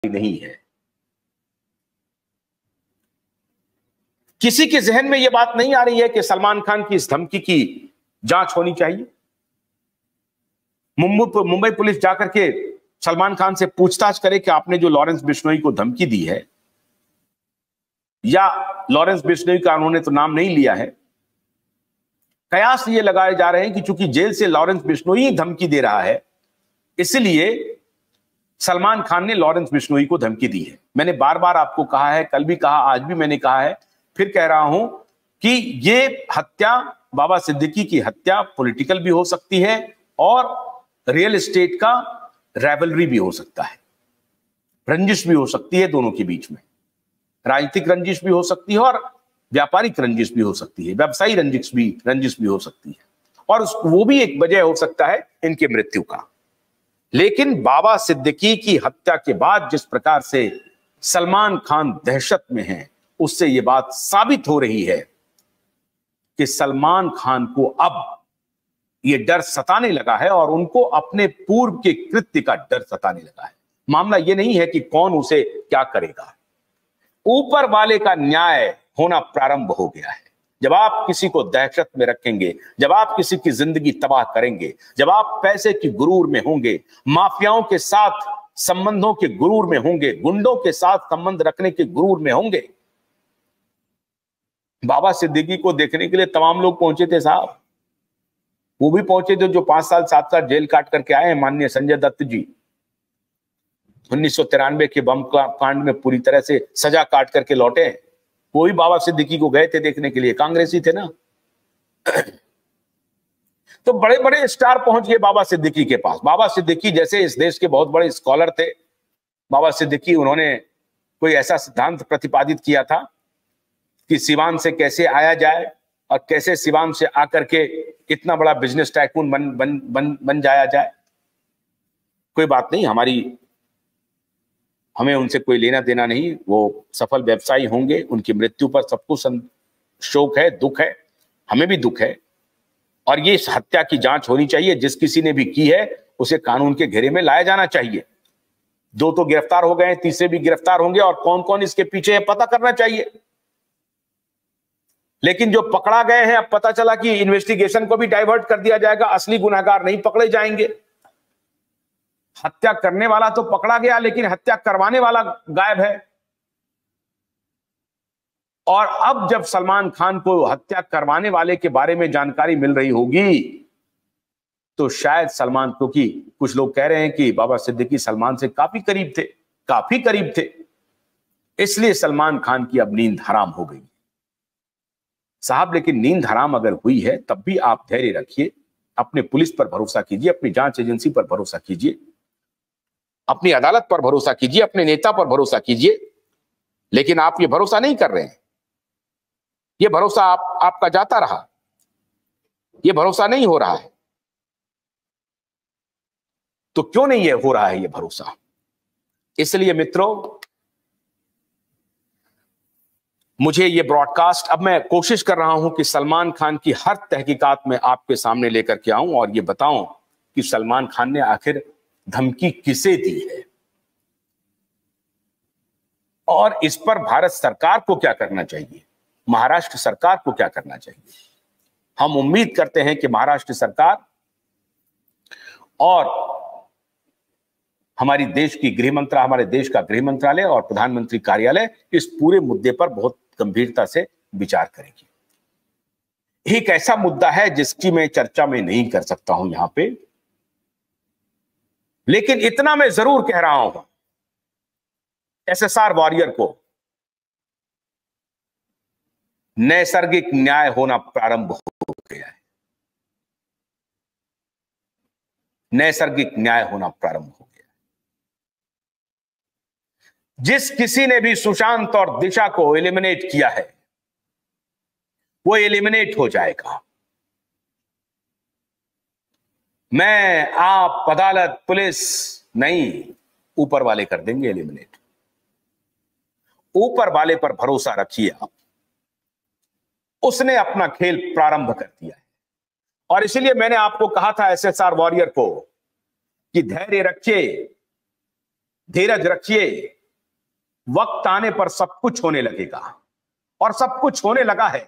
नहीं है। किसी के जहन में यह बात नहीं आ रही है कि सलमान खान की इस धमकी की जांच होनी चाहिए। मुंबई पुलिस जाकर के सलमान खान से पूछताछ करे कि आपने जो लॉरेंस बिश्नोई को धमकी दी है, या लॉरेंस बिश्नोई का उन्होंने तो नाम नहीं लिया है, कयास ये लगाए जा रहे हैं कि चूंकि जेल से लॉरेंस बिश्नोई धमकी दे रहा है, इसलिए सलमान खान ने लॉरेंस बिश्नोई को धमकी दी है। मैंने बार बार आपको कहा है, कल भी कहा, आज भी मैंने कहा है, फिर कह रहा हूं कि ये हत्या, बाबा सिद्दीकी की हत्या पॉलिटिकल भी हो सकती है और रियल एस्टेट का राइवलरी भी हो सकता है, रंजिश भी हो सकती है दोनों के बीच में, राजनीतिक रंजिश भी हो सकती है और व्यापारिक रंजिश भी हो सकती है, व्यवसायी रंजिश भी हो सकती है, और वो भी एक वजह हो सकता है इनकी मृत्यु का। लेकिन बाबा सिद्दीकी की हत्या के बाद जिस प्रकार से सलमान खान दहशत में हैं, उससे यह बात साबित हो रही है कि सलमान खान को अब यह डर सताने लगा है और उनको अपने पूर्व के कृत्य का डर सताने लगा है। मामला यह नहीं है कि कौन उसे क्या करेगा, ऊपर वाले का न्याय होना प्रारंभ हो गया है। जब आप किसी को दहशत में रखेंगे, जब आप किसी की जिंदगी तबाह करेंगे, जब आप पैसे की गुरूर में होंगे, माफियाओं के साथ संबंधों के गुरूर में होंगे, गुंडों के साथ संबंध रखने के गुरूर में होंगे। बाबा सिद्दीकी को देखने के लिए तमाम लोग पहुंचे थे साहब, वो भी पहुंचे थे जो 5 साल 7 साल जेल काट करके आए हैं, माननीय संजय दत्त जी 1993 के बम कांड में पूरी तरह से सजा काट करके लौटे हैं, वो भी बाबा सिद्दीकी को गए थे देखने के लिए, कांग्रेसी थे ना। तो बड़े बड़े स्टार पहुंच गए बाबा सिद्दीकी के पास। बाबा सिद्दीकी जैसे इस देश के बहुत बड़े स्कॉलर थे, बाबा सिद्दीकी, उन्होंने कोई ऐसा सिद्धांत प्रतिपादित किया था कि सिवान से कैसे आया जाए और कैसे सिवान से आकर के इतना बड़ा बिजनेस टाइकून बन जाया जाए। कोई बात नहीं, हमें उनसे कोई लेना देना नहीं, वो सफल व्यवसायी होंगे, उनकी मृत्यु पर सबको शोक है, दुख है, हमें भी दुख है, और ये इस हत्या की जांच होनी चाहिए। जिस किसी ने भी की है उसे कानून के घेरे में लाया जाना चाहिए। 2 तो गिरफ्तार हो गए, तीसरे भी गिरफ्तार होंगे, और कौन कौन इसके पीछे है पता करना चाहिए। लेकिन जो पकड़ा गए हैं, अब पता चला कि इन्वेस्टिगेशन को भी डाइवर्ट कर दिया जाएगा, असली गुनहगार नहीं पकड़े जाएंगे। हत्या करने वाला तो पकड़ा गया, लेकिन हत्या करवाने वाला गायब है। और अब जब सलमान खान को हत्या करवाने वाले के बारे में जानकारी मिल रही होगी, तो शायद सलमान, क्योंकि कुछ लोग कह रहे हैं कि बाबा सिद्दीकी सलमान से काफी करीब थे, इसलिए सलमान खान की अब नींद हराम हो गई साहब। लेकिन नींद हराम अगर हुई है, तब भी आप धैर्य रखिए, अपने पुलिस पर भरोसा कीजिए, अपनी जांच एजेंसी पर भरोसा कीजिए, अपनी अदालत पर भरोसा कीजिए, अपने नेता पर भरोसा कीजिए। लेकिन आप ये भरोसा नहीं कर रहे हैं, ये भरोसा आपका जाता रहा, ये भरोसा नहीं हो रहा है। तो क्यों नहीं ये हो रहा है ये भरोसा? इसलिए मित्रों, मुझे ये ब्रॉडकास्ट, अब मैं कोशिश कर रहा हूं कि सलमान खान की हर तहकीकात में आपके सामने लेकर के आऊं और ये बताऊं कि सलमान खान ने आखिर धमकी किसे दी है, और इस पर भारत सरकार को क्या करना चाहिए, महाराष्ट्र सरकार को क्या करना चाहिए। हम उम्मीद करते हैं कि महाराष्ट्र सरकार और हमारे देश का गृह मंत्रालय और प्रधानमंत्री कार्यालय इस पूरे मुद्दे पर बहुत गंभीरता से विचार करेगी। एक ऐसा मुद्दा है जिसकी मैं चर्चा में नहीं कर सकता हूं यहां पे, लेकिन इतना मैं जरूर कह रहा हूं, एसएसआर वॉरियर को नैसर्गिक न्याय होना प्रारंभ हो गया है। नैसर्गिक न्याय होना प्रारंभ हो गया। जिस किसी ने भी सुशांत और दिशा को एलिमिनेट किया है, वो एलिमिनेट हो जाएगा। मैं, आप, अदालत, पुलिस नहीं, ऊपर वाले कर देंगे एलिमिनेट। ऊपर वाले पर भरोसा रखिए आप, उसने अपना खेल प्रारंभ कर दिया है। और इसीलिए मैंने आपको कहा था एसएसआर वॉरियर को कि धैर्य रखिए, धीरज रखिए, वक्त आने पर सब कुछ होने लगेगा, और सब कुछ होने लगा है।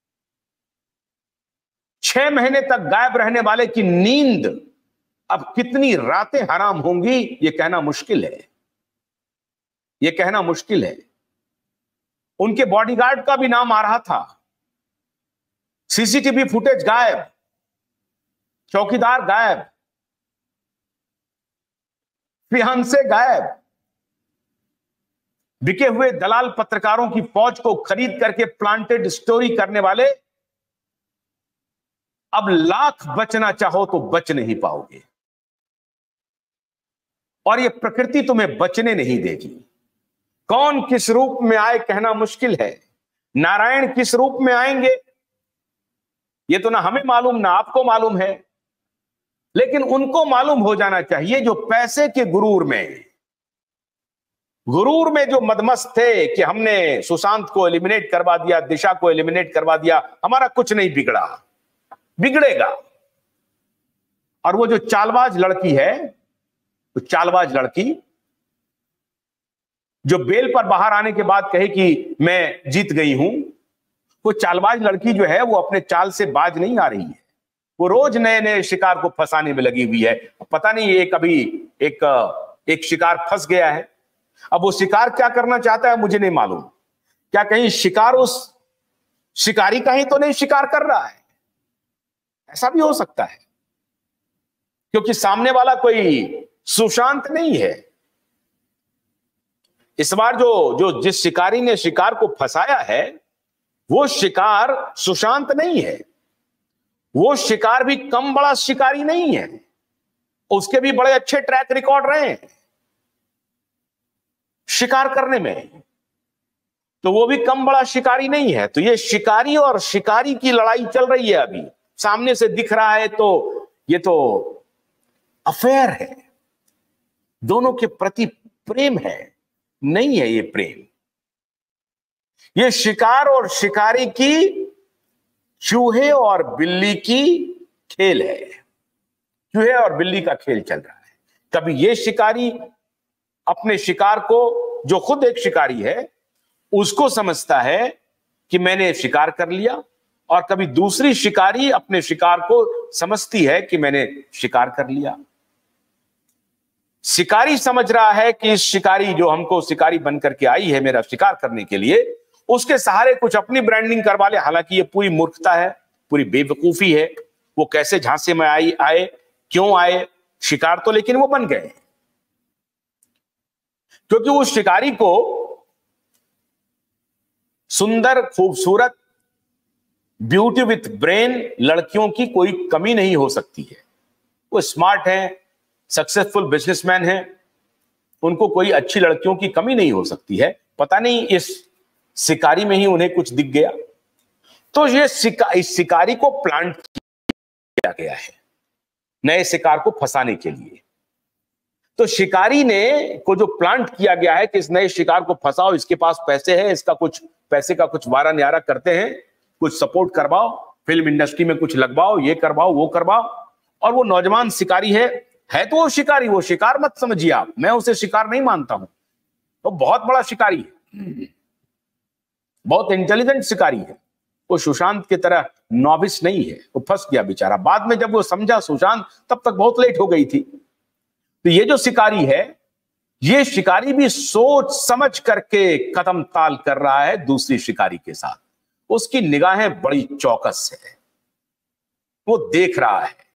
6 महीने तक गायब रहने वाले की नींद अब कितनी रातें हराम होंगी, यह कहना मुश्किल है, यह कहना मुश्किल है। उनके बॉडीगार्ड का भी नाम आ रहा था। सीसीटीवी फुटेज गायब, चौकीदार गायब, फियांसे गायब, बिके हुए दलाल पत्रकारों की फौज को खरीद करके प्लांटेड स्टोरी करने वाले अब लाख बचना चाहो तो बच नहीं पाओगे, और यह प्रकृति तुम्हें बचने नहीं देगी। कौन किस रूप में आए कहना मुश्किल है। नारायण किस रूप में आएंगे यह तो ना हमें मालूम ना आपको मालूम है, लेकिन उनको मालूम हो जाना चाहिए जो पैसे के गुरूर में जो मदमस्त थे कि हमने सुशांत को एलिमिनेट करवा दिया, दिशा को एलिमिनेट करवा दिया, हमारा कुछ नहीं बिगड़ा, बिगड़ेगा। और वो जो चालबाज लड़की है, वो चालबाज लड़की जो बेल पर बाहर आने के बाद कहे कि मैं जीत गई हूं, वो चालबाज लड़की जो है वो अपने चाल से बाज नहीं आ रही है। वो रोज नए नए शिकार को फंसाने में लगी हुई है। पता नहीं ये कभी एक शिकार फंस गया है, अब वो शिकार क्या करना चाहता है मुझे नहीं मालूम। क्या कहीं शिकार उस शिकारी का ही तो नहीं शिकार कर रहा है? ऐसा भी हो सकता है, क्योंकि सामने वाला कोई सुशांत नहीं है। इस बार जो जिस शिकारी ने शिकार को फंसाया है वो शिकार सुशांत नहीं है। वो शिकार भी कम बड़ा शिकारी नहीं है, उसके भी बड़े अच्छे ट्रैक रिकॉर्ड रहे हैं शिकार करने में, तो वो भी कम बड़ा शिकारी नहीं है। तो ये शिकारी और शिकारी की लड़ाई चल रही है। अभी सामने से दिख रहा है तो ये तो अफेयर है, दोनों के प्रति प्रेम है, नहीं है ये प्रेम। ये शिकार और शिकारी की, चूहे और बिल्ली की खेल है। चूहे और बिल्ली का खेल चल रहा है। कभी ये शिकारी अपने शिकार को, जो खुद एक शिकारी है, उसको समझता है कि मैंने शिकार कर लिया, और कभी दूसरी शिकारी अपने शिकार को समझती है कि मैंने शिकार कर लिया। शिकारी समझ रहा है कि इस शिकारी जो हमको शिकारी बनकर के आई है मेरा शिकार करने के लिए, उसके सहारे कुछ अपनी ब्रांडिंग करवा ले। हालांकि ये पूरी मूर्खता है, पूरी बेवकूफी है। वो कैसे झांसे में आए, क्यों आए? शिकार तो लेकिन वो बन गए, क्योंकि उस शिकारी को सुंदर, खूबसूरत, ब्यूटी विथ ब्रेन लड़कियों की कोई कमी नहीं हो सकती है। वो स्मार्ट हैं, सक्सेसफुल बिजनेसमैन हैं, उनको कोई अच्छी लड़कियों की कमी नहीं हो सकती है। पता नहीं इस शिकारी में ही उन्हें कुछ दिख गया। तो ये इस शिकारी को प्लांट किया गया है नए शिकार को फंसाने के लिए। तो शिकारी को जो प्लांट किया गया है कि इस नए शिकार को फंसाओ, इसके पास पैसे हैं, इसका कुछ पैसे का कुछ वारा न्यारा करते हैं, कुछ सपोर्ट करवाओ, फिल्म इंडस्ट्री में कुछ लगवाओ, ये करवाओ वो करवाओ। और वो नौजवान शिकारी है तो वो शिकारी, वो शिकार मत समझिए आप, मैं उसे शिकार नहीं मानता हूं। तो बहुत बड़ा शिकारी है, बहुत इंटेलिजेंट शिकारी है। वो सुशांत की तरह नॉविस नहीं है। वो फंस गया बेचारा। बाद में जब वो समझा सुशांत, तब तक बहुत लेट हो गई थी। तो ये जो शिकारी है, ये शिकारी भी सोच समझ करके कदम ताल कर रहा है दूसरी शिकारी के साथ। उसकी निगाहें बड़ी चौकस है, वो देख रहा है